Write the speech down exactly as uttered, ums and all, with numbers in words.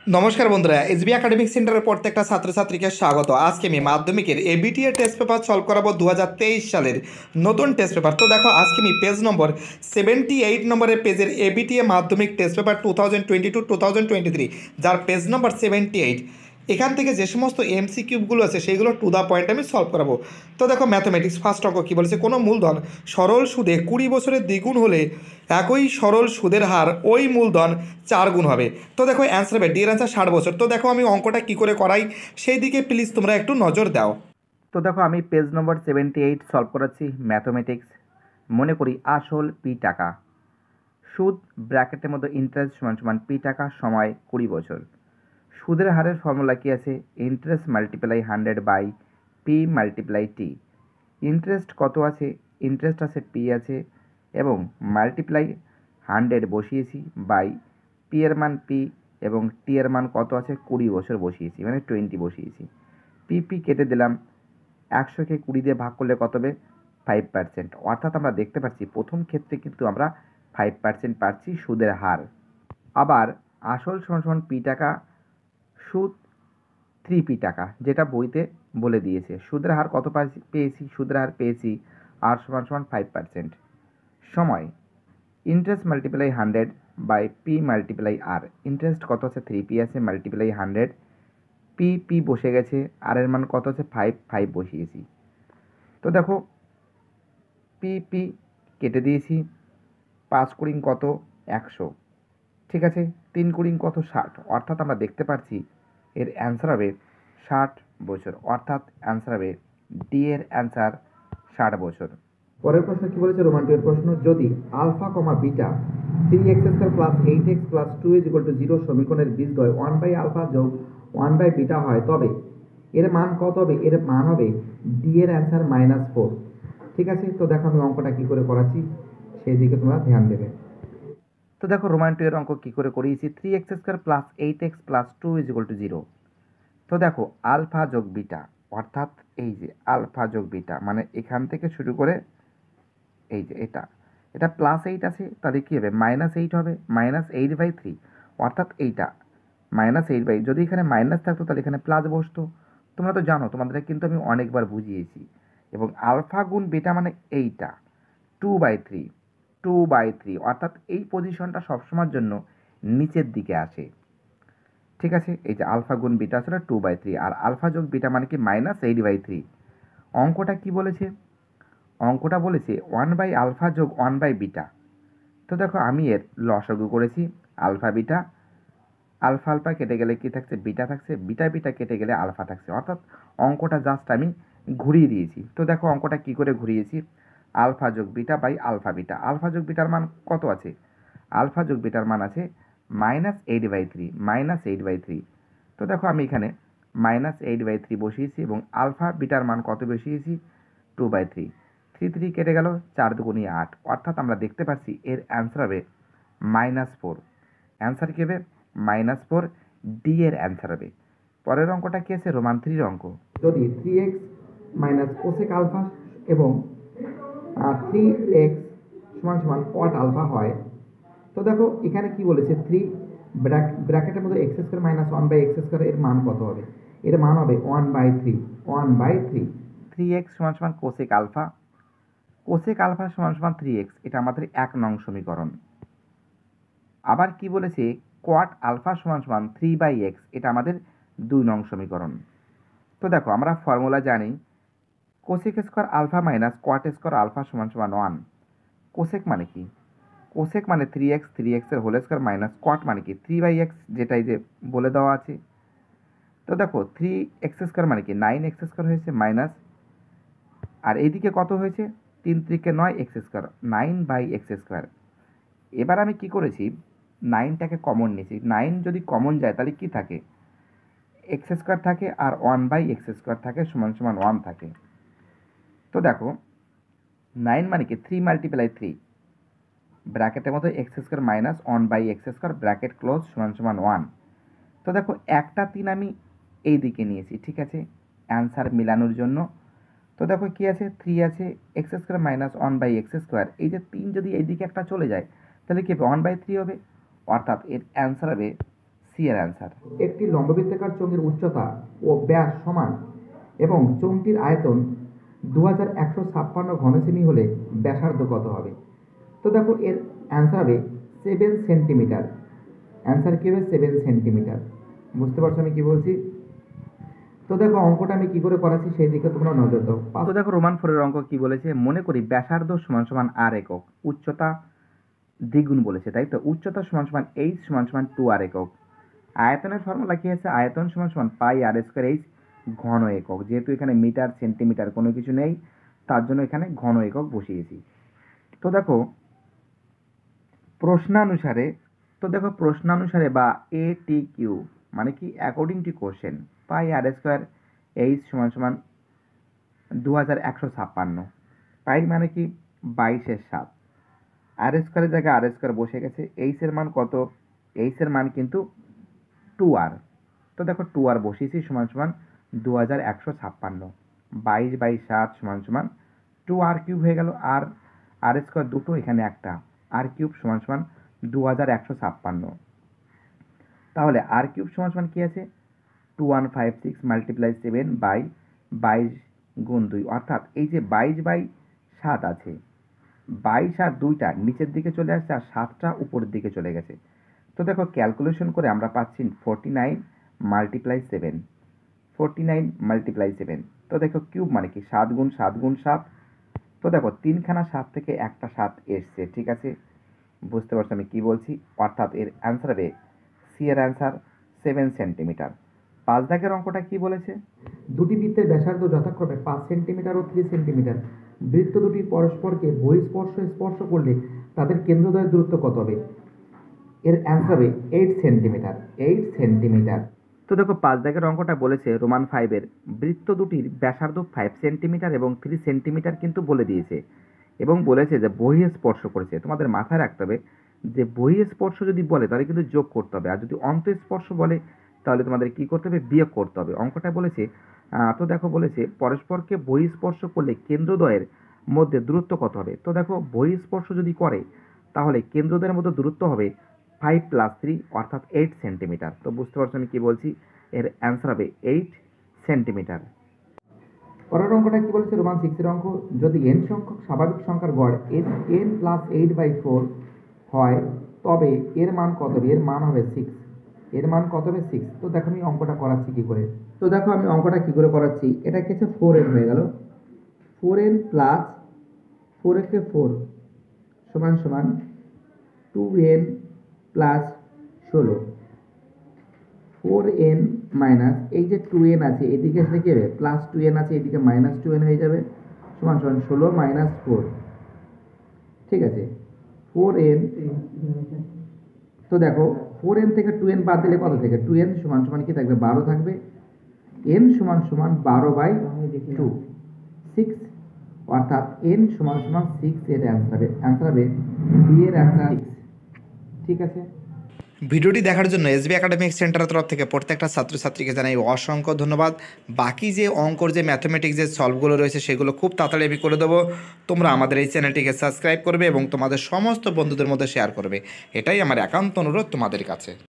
নমস্কার বন্ধুরা, SB academic সেন্টারের প্রত্যেকটা ছাত্রছাত্রীকে স্বাগত। আজকে আমি মাধ্যমিকের এবিটি এর টেস্ট পেপার সলভ করাবো দু হাজার তেইশ সালের নতুন টেস্ট পেপার। তো দেখো, আজকে আমি পেজ নম্বর সেভেন্টি এইট নম্বরের পেজের এবিটি এ Madhyamik test paper two thousand twenty two two thousand twenty three যার পেজ নম্বর সেভেন্টি এইট, এখান থেকে যে সমস্ত এমসি কিউবগুলো আছে সেইগুলো টু দ্য পয়েন্ট আমি সলভ করাবো। তো দেখো, ম্যাথমেটিক্স ফার্স্ট অঙ্ক কী বলেছে, কোনো মূলধন সরল সুদে কুড়ি বছরের দ্বিগুণ হলে একই সরল সুদের হার ওই মূলধন চার গুণ হবে। তো দেখো অ্যান্সার হবে ডি এর অ্যান্সার ষাট বছর। তো দেখো আমি অঙ্কটা কী করে করাই সেই দিকে প্লিজ তোমরা একটু নজর দাও। তো দেখো আমি page number seventy eight solve করাচ্ছি ম্যাথমেটিক্স। মনে করি আসল পি টাকা, সুদ ব্র্যাকেটের মধ্যে ইন্টারেস্ট সমান সমান পি টাকা সময় কুড়ি বছর। সুদের হারের ফর্মুলা কী আছে, interest multiply hundred by P multiply T. Interest কত আছে, ইন্টারেস্ট আছে পি আছে এবং মাল্টিপ্লাই হান্ড্রেড বসিয়েছি বাই পি এর মান পি এবং টি এর মান কত আছে কুড়ি বছর বসিয়েছি, মানে টোয়েন্টি বসিয়েছি। পি পি কেটে দিলাম, একশোকে কুড়ি দিয়ে ভাগ করলে কত হবে ফাইভ পার্সেন্ট। অর্থাৎ আমরা দেখতে পাচ্ছি প্রথম ক্ষেত্রে কিন্তু আমরা ফাইভ পার্সেন্ট পাচ্ছি সুদের হার। আবার আসল সমান সমান পি টাকা, সুদ থ্রি পি টাকা, যেটা বইতে বলে দিয়েছে। সুদের হার কত পেয়েছি, সুদের হার পেয়েছি আর সমান সমান ফাইভ পার্সেন্ট। সময় interest multiply hundred by P multiply R. Interest কত আছে থ্রি পি আছে, মাল্টিপ্লাই হান্ড্রেড, পি পি বসে গেছে, আর এর মান কত আছে ফাইভ, ফাইভ বসিয়েছি। তো দেখো পি পি কেটে দিয়েছি, পাঁচ কুড়িং কত একশো, ঠিক আছে, তিন কুড়িং কত ষাট। অর্থাৎ আমরা দেখতে পাচ্ছি এর অ্যান্সার হবে ষাট বছর। অর্থাৎ অ্যান্সার হবে ডি এর অ্যান্সার ষাট বছর। পরের প্রশ্ন কি বলেছে, রোমান্টিকের প্রশ্ন, যদি alpha comma beta three x square plus eight x plus two is equal to zero সমীকরণের বীজদ্বয় ওয়ান বাই আলফা যোগ ওয়ান বাই বিটা হয়, তবে এর মান কত হবে, এর মান হবে ডি এর অ্যান্সার মাইনাস ফোর। ঠিক আছে, তো দেখো আমি অঙ্কটা কী করে করাচ্ছি সেই দিকে তোমরা ধ্যান দেবে। তো দেখো রোমান্টিকের অঙ্ক কী করে করিয়েছি, three x square plus eight x plus two is equal to zero. তো দেখো আলফা যোগ বিটা, অর্থাৎ এই যে আলফা যোগ বিটা মানে এখান থেকে শুরু করে এই যে এটা এটা প্লাস এইট আছে, তাহলে কী হবে মাইনাস এইট হবে, মাইনাস এইট বাই থ্রি। অর্থাৎ এইটা মাইনাস এইট বাই, যদি এখানে মাইনাস থাকতো তাহলে এখানে প্লাস বসতো। তোমরা তো জানো, তোমাদের কিন্তু আমি অনেকবার বুঝিয়েছি। এবং আলফা গুণ বিটা মানে এইটা two by three, two by three, অর্থাৎ এই পজিশনটা সবসময়ের জন্য নিচের দিকে আসে। ঠিক আছে, এই যে আলফা গুণ বিটা আসলে টু বাই থ্রি, আর আলফা যোগ বিটা মানে কি মাইনাস এইট বাই থ্রি। অঙ্কটা কি বলেছে, অঙ্কটা বলেছে ওয়ান বাই আলফা যোগ ওয়ান বাই বিটা। তো দেখো আমি এর লসাগু করেছি, আলফা বিটা, আলফা আলফা কেটে গেলে কি থাকছে বিটা থাকছে, বিটা বিটা কেটে গেলে আলফা থাকছে। অর্থাৎ অঙ্কটা জাস্ট আমি ঘুরিয়ে দিয়েছি। তো দেখো অঙ্কটা কি করে ঘুরিয়েছি, আলফা যোগ beta by alpha beta. Alpha যোগ বিটার মান কত আছে, আলফা যোগ বিটার মান আছে minus eight by three, minus eight by three. তো দেখো আমি এখানে মাইনাস এইট বাই থ্রি বসিয়েছি এবং আলফা বিটার মান কত বসিয়েছি two by three. Three three কেটে গেল, চার দুগুণি আট। অর্থাৎ আমরা দেখতে পাচ্ছি এর অ্যান্সার হবে মাইনাস ফোর। অ্যান্সার কী হবে মাইনাস ফোর, ডি এর অ্যান্সার হবে। পরের অঙ্কটা কী আছে, রোমান থ্রির অঙ্ক, যদি three x minus cosec alpha এবং থ্রি এক্স সমান সমান কট আলফা হয়। তো দেখো এখানে কি বলেছে, থ্রি ব্র্যাকেটের মধ্যে x square minus one by x square, এর মান কত হবে, এর মান হবে one by three, one by three. Three x সমান সমান কোসেক আলফা, কোসেক আলফা সমান সমান থ্রি এক্স, এটা আমাদের এক নং সমীকরণ। আবার কি বলেছে, কোয়াট আলফা সমান সমান থ্রি বাই এক্স, এটা আমাদের দুই নং সমীকরণ। তো দেখো আমরা ফর্মুলা জানি, cosec square alpha minus cot square alpha সমান সমান ওয়ান। কোসেক মানে কি, কোসেক মানে থ্রি এক্স, থ্রি এক্সের হোল স্কোয়ার মাইনাস কোয়াট মানে কি থ্রি বাই এক্স, যেটাই যে বলে দেওয়া আছে। তো দেখো থ্রি এক্স স্কোয়ার মানে কি নাইন এক্স স্কোয়ার হয়েছে মাইনাস, আর এইদিকে কত হয়েছে তিন ত্রিকে নয় x square, nine by x square. এবার আমি কি করেছি, নাইনটাকে কমন নিয়েছি। নাইন যদি কমন যায় তাহলে কি থাকে, এক্স স্কোয়ার থাকে আর ওয়ান বাই এক্স স্কোয়ার থাকে সমান সমান ওয়ান থাকে। তো দেখো নাইন মানে কি থ্রি মাল্টিপ্লাই থ্রি, ব্র্যাকেটের মতো x square minus one by x square bracket close সমান সমান ওয়ান। তো দেখো একটা তিন আমি এই দিকে নিয়েছি, ঠিক আছে, অ্যান্সার মিলানোর জন্য। তো দেখো কি আছে, থ্রি আছে, x square minus one by x square, এই যে তিন যদি এইদিকে একটা চলে যায় তাহলে কি হবে ওয়ান বাই থ্রি হবে। অর্থাৎ এর অ্যান্সার হবে সি এর অ্যান্সার। একটি লম্ববৃত্তাকার চোঙের উচ্চতা ও ব্যাস সমান এবং চোঙটির আয়তন দু হাজার একশো ছাপ্পান্ন ঘনসেমি হলে ব্যাসার্ধ কত হবে? তো দেখো এর অ্যান্সার হবে সেভেন সেন্টিমিটার। অ্যান্সার কী হবে? Seven centimetre. বুঝতে পারছো আমি কী বলছি? তো দেখো অঙ্কটা আমি কী করে করাচ্ছি সেই দিকে তোমরা নজর দাও। তো দেখো রোমান ফোরের অঙ্ক কি বলেছে, মনে করি ব্যাসার্ধ সমান সমান আর একক, উচ্চতা দ্বিগুণ বলেছে, তাই তো? উচ্চতা সমান সমান এইচ সমান সমান টু আর একক। আয়তনের ফর্মুলা কি আছে? আয়তন সমান সমান পাই আর স্কোয়ার এইচ ঘন একক। যেহেতু এখানে মিটার সেন্টিমিটার কোনো কিছু নেই, তার জন্য এখানে ঘন একক বসিয়েছি। তো দেখো প্রশ্নানুসারে তো দেখো প্রশ্নানুসারে বা এ টি কিউ মানে কি অ্যাকর্ডিং টু কোশ্চেন, পাই আর স্কোয়ার এইচ সমান সমান দু হাজার একশো ছাপ্পান্ন। পাই মানে কি বাইশের সাত, আর স্কোয়ারের জায়গায় আর স্কোয়ার বসে গেছে। এইচের মান কত? এইচের মান কিন্তু টু আর। তো দেখো টু আর বসিয়েছি সমান সমান দু হাজার একশো ছাপ্পান্ন। বাইশ বাই সাত সমান সমান টু আর কিউব হয়ে গেল। আর আর স্কোয়ার দুটো, এখানে একটা, আর কিউব সমান সমান দু হাজার একশো ছাপ্পান্ন। তাহলে আর কিউব সমান সমান কী আছে? Two one five six multiply seven by বাইশ গুণ দুই, অর্থাৎ এই যে বাইশ বাই সাত আছে, বাইশ আর দুইটা নিচের দিকে চলে আসছে আর সাতটা উপরের দিকে চলে গেছে। তো দেখো ক্যালকুলেশন করে আমরা পাচ্ছি forty nine multiply seven, forty nine multiply seven. তো দেখো কিউব মানে কি সাত গুণ সাত গুণ সাত। তো দেখো তিনখানা সাত থেকে একটা সাত এসছে, ঠিক আছে? বুঝতে পারছো আমি কি বলছি? অর্থাৎ এর অ্যান্সার হবে সি এর অ্যান্সার সেভেন সেন্টিমিটার। পাঁচ দাগের অঙ্কটা কি বলেছে? দুটি বৃত্তের ব্যাসার্ধ যথাক্রমে পাঁচ সেন্টিমিটার ও থ্রি সেন্টিমিটার। বৃত্ত দুটি পরস্পরকে বহিঃস্পর্শ স্পর্শ করলে তাদের কেন্দ্রদ্বয়ের দূরত্ব কত হবে? এর অ্যান্সার হবে এইট সেন্টিমিটার। Eight centimetre. তো দেখো পাঁচ দাগের অঙ্কটা বলেছে রোমান ফাইভের বৃত্ত দুটির ব্যাসার্ধ ফাইভ সেন্টিমিটার এবং থ্রি সেন্টিমিটার কিন্তু বলে দিয়েছে, এবং বলেছে যে বহিঃস্পর্শ করেছে। তোমাদের মাথায় রাখতে হবে যে বহিঃস্পর্শ যদি বলে তাহলে কিন্তু যোগ করতে হবে, আর যদি অন্তঃস্পর্শ বলে তাহলে তোমাদের কি করতে হবে? বিয়োগ করতে হবে। অঙ্কটা বলেছে তো দেখো বলেছে পরস্পরকে বহিঃস্পর্শ করলে কেন্দ্রদ্বয়ের মধ্যে দূরত্ব কত হবে? তো দেখো বহিঃস্পর্শ যদি করে তাহলে কেন্দ্রদ্বয়ের মধ্যে দূরত্ব হবে ফাইভ প্লাস থ্রি অর্থাৎ এইট সেন্টিমিটার। তো বুঝতে পারছো আমি কি বলছি? এর অ্যান্সার হবে এইট সেন্টিমিটার। পরের অঙ্কটা কি বলেছে? রোমান সিক্সের অঙ্ক, যদি এন সংখ্যক স্বাভাবিক সংখ্যার গড় n n plus eight by four হয় তবে এর মান কত হবে? এর মান হবে সিক্স। এর মান কত হবে? সিক্স। তো দেখো আমি অঙ্কটা করাচ্ছি কি করে। তো দেখো আমি অঙ্কটা কি করে করাচ্ছি, এটা কি হচ্ছে ফোর এন হয়ে গেল। ফোর এন প্লাস ফোর একে ফোর সমান সমান টু এন প্লাস ষোলো। ফোর এন মাইনাস এই যে টু এন আছে এদিকে আসলে কী হবে? প্লাস টু এন আছে এদিকে মাইনাস টু এন হয়ে যাবে, সমান সমান ষোলো মাইনাস ফোর। ঠিক আছে, ফোর এন। তো দেখো ফোর এন থেকে টু এন বাদ দিলে কত থেকে? টু এন সমান সমান কি থাকবে? বারো থাকবে। এন সমান সমান বারো বাই টু, সিক্স। অর্থাৎ এন সমান সমান সিক্স। এর অ্যান্সার হবে অ্যান্সার হবে বি এর অ্যান্সার সিক্স। ঠিক আছে। ভিডিওটি দেখার জন্য এসবি একাডেমিক সেন্টারের তরফ থেকে প্রত্যেকটা ছাত্রছাত্রীকে জানাই অসংখ্য ধন্যবাদ। বাকি যে অঙ্কর যে ম্যাথমেটিক্স যে সলভগুলো রয়েছে সেগুলো খুব তাড়াতাড়ি আমি করে দেবো। তোমরা আমাদের এই চ্যানেলটিকে সাবস্ক্রাইব করবে এবং তোমাদের সমস্ত বন্ধুদের মধ্যে শেয়ার করবে, এটাই আমার একান্ত অনুরোধ তোমাদের কাছে।